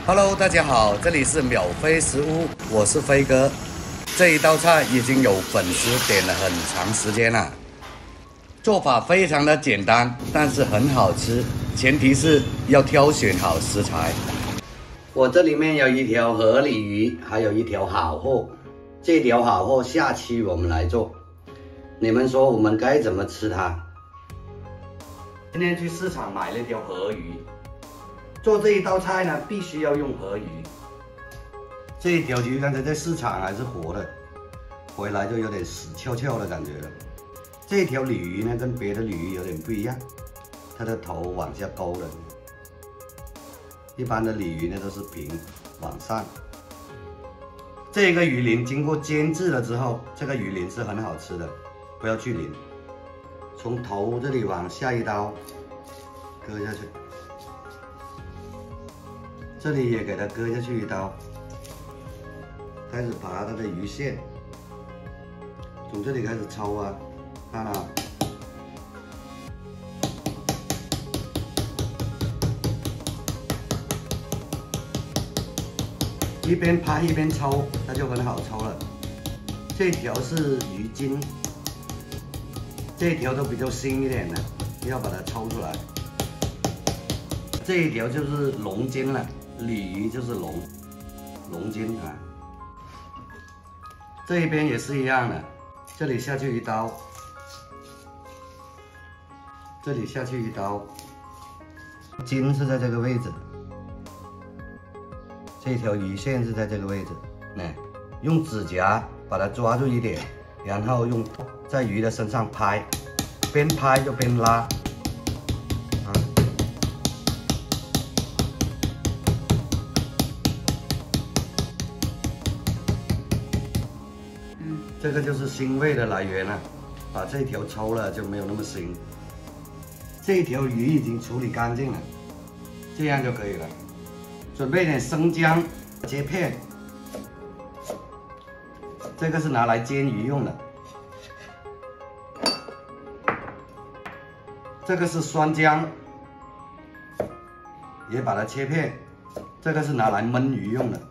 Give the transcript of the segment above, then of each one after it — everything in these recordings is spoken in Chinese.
Hello， 大家好，这里是秒飞食屋，我是飞哥。这一道菜已经有粉丝点了很长时间了，做法非常的简单，但是很好吃，前提是要挑选好食材。我这里面有一条河鲢鱼，还有一条好货，这条好货下期我们来做。你们说我们该怎么吃它？今天去市场买了一条河鱼。做这一道菜呢，必须要用河鱼。这一条鱼刚才在市场还是活的，回来就有点死翘翘的感觉了。这一条鲤鱼呢，跟别的鲤鱼有点不一样，它的头往下勾的。一般的鲤鱼呢都是平往上。这个鱼鳞经过煎制了之后，这个鱼鳞是很好吃的，不要去鳞。从头这里往下一刀割下去。这里也给它割下去一刀，开始拔它的鱼线，从这里开始抽啊，看啊，一边拍一边抽，它就很好抽了。这条是鱼筋，这一条都比较新一点的，要把它抽出来。这一条就是龙筋了。鲤鱼就是龙筋啊，这一边也是一样的，这里下去一刀，这里下去一刀，筋是在这个位置，这条鱼线是在这个位置，用指甲把它抓住一点，然后用在鱼的身上拍，边拍就边拉。这个就是腥味的来源了，把这条抽了就没有那么腥。这条鱼已经处理干净了，这样就可以了。准备一点生姜，切片。这个是拿来煎鱼用的。这个是酸姜，也把它切片。这个是拿来焖鱼用的。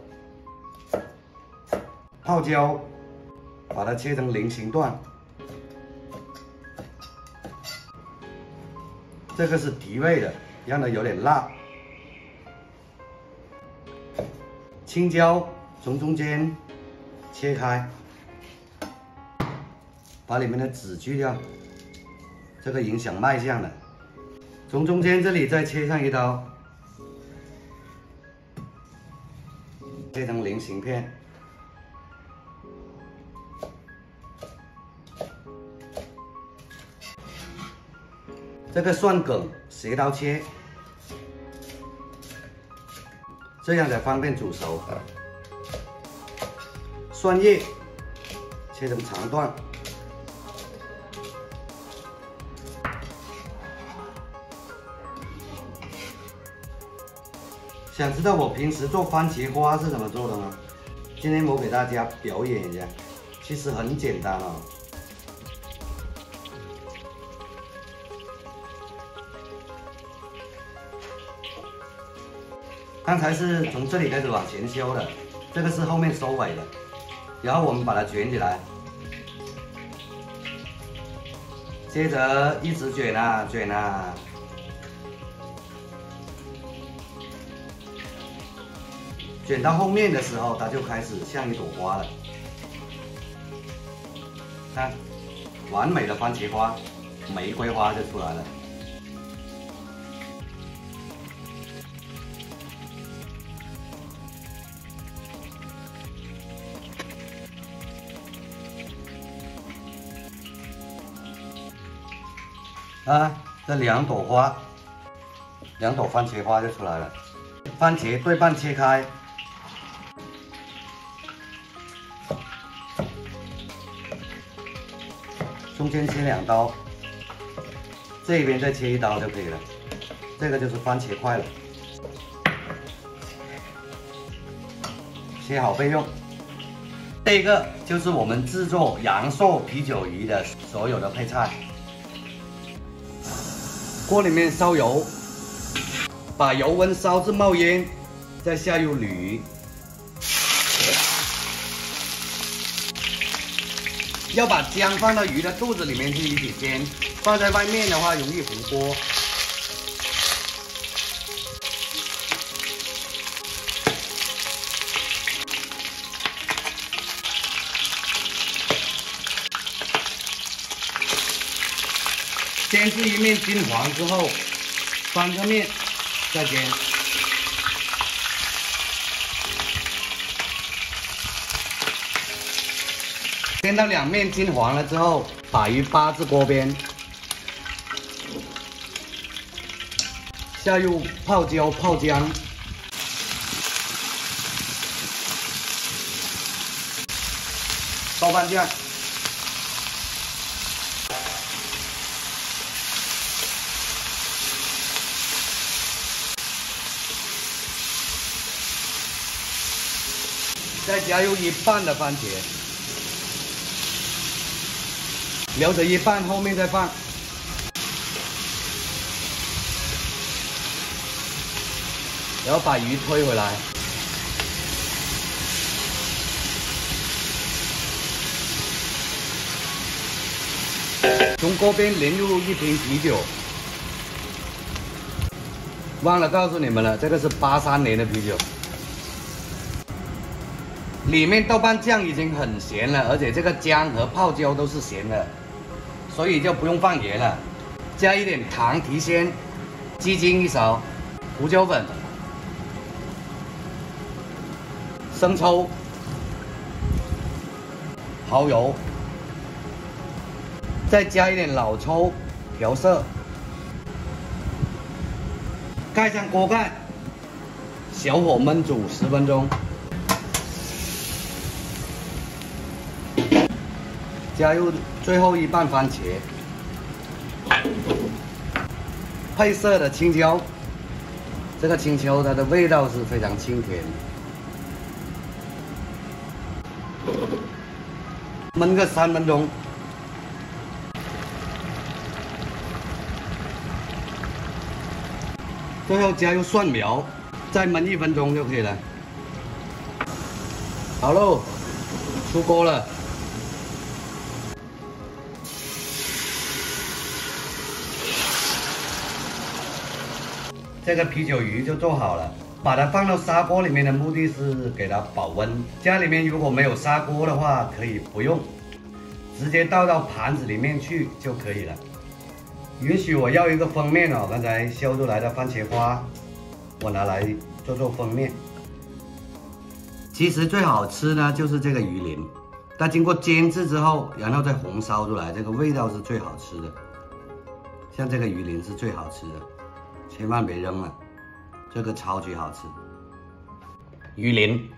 泡椒。把它切成菱形段，这个是提味的，让它有点辣。青椒从中间切开，把里面的籽去掉，这个影响卖相的。从中间这里再切上一刀，切成菱形片。这个蒜梗斜刀切，这样才方便煮熟。蒜叶切成长段，想知道我平时做番茄花是怎么做的吗？今天我给大家表演一下，其实很简单哦。刚才是从这里开始往前修的，这个是后面收尾的，然后我们把它卷起来，接着一直卷啊卷啊，卷到后面的时候，它就开始像一朵花了。看，完美的番茄花、玫瑰花就出来了。这两朵花，两朵番茄花就出来了。番茄对半切开，中间切2刀，这边再切1刀就可以了。这个就是番茄块了，切好备用。这个就是我们制作阳朔啤酒鱼的所有的配菜。锅里面烧油，把油温烧至冒烟， 再下入鲤鱼，要把姜放到鱼的肚子里面去一起煎，放在外面的话容易糊锅。煎至一面金黄之后，翻个面再煎。煎到两面金黄了之后，把鱼扒至锅边，下入泡椒、泡姜，豆瓣酱。再加入一半的番茄，留着一半，后面再放。然后把鱼推回来，从锅边淋入一瓶啤酒。忘了告诉你们了，这个是83年的啤酒。里面豆瓣酱已经很咸了，而且这个姜和泡椒都是咸的，所以就不用放盐了。加一点糖提鲜，鸡精1勺，胡椒粉，生抽，蚝油，再加一点老抽调色，盖上锅盖，小火焖煮10分钟。加入最后一半番茄，配色的青椒，这个青椒它的味道是非常清甜。焖个3分钟，最后加入蒜苗，再焖1分钟就可以了。好喽，出锅了。这个啤酒鱼就做好了，把它放到砂锅里面的目的是给它保温。家里面如果没有砂锅的话，可以不用，直接倒到盘子里面去就可以了。允许我要一个封面哦，刚才削出来的番茄花，我拿来做封面。其实最好吃呢就是这个鱼鳞，它经过煎制之后，然后再红烧出来，这个味道是最好吃的。像这个鱼鳞是最好吃的。千万别扔了，这个超级好吃。鱼鳞，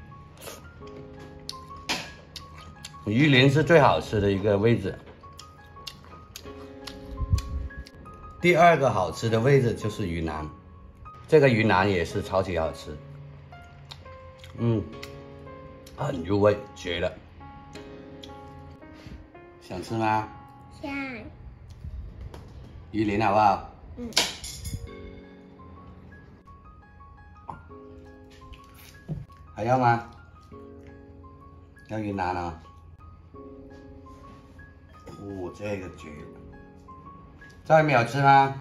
鱼鳞是最好吃的一个位置。第2个好吃的位置就是鱼腩，这个鱼腩也是超级好吃。很入味，绝了。想吃吗？ 想。 鱼鳞好不好？还要吗？要云南啊！哦，这个绝了！再没有吃吗？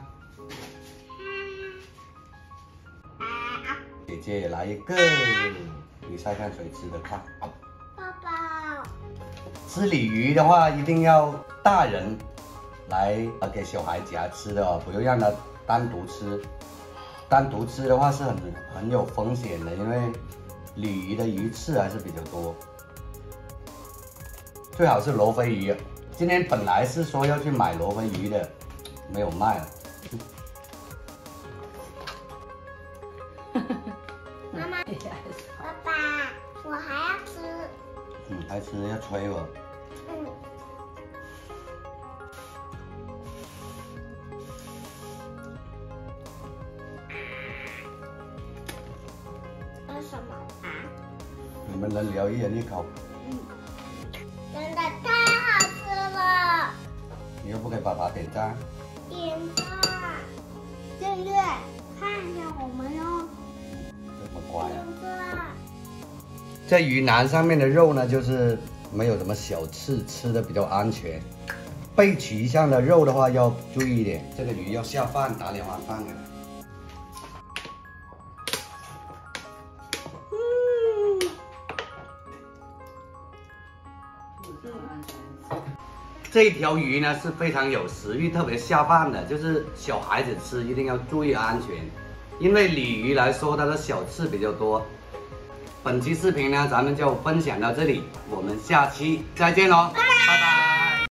姐姐也来一个，比赛看谁吃得快。 爸爸， 吃鲤鱼的话，一定要大人来给小孩夹吃的哦，不要让他单独吃。单独吃的话是很有风险的，因为鲤鱼的鱼刺还是比较多，最好是罗非鱼。今天本来是说要去买罗非鱼的，没有卖了。 妈妈，爸爸，我还要吃。 还吃要吹我。 什么啊？ 你们能聊一人一口？ 真的太好吃了！ 你又不给爸爸点赞？ 点赞，订阅，看一下我们哟。 这么乖啊！ 这鱼腩上面的肉呢，就是没有什么小刺，吃的比较安全。背鳍上的肉的话要注意一点，这个鱼要下饭，打2碗饭给它。这条鱼呢是非常有食欲，特别下饭的，就是小孩子吃一定要注意安全，因为鲤鱼来说它的小刺比较多。本期视频呢咱们就分享到这里，我们下期再见喽。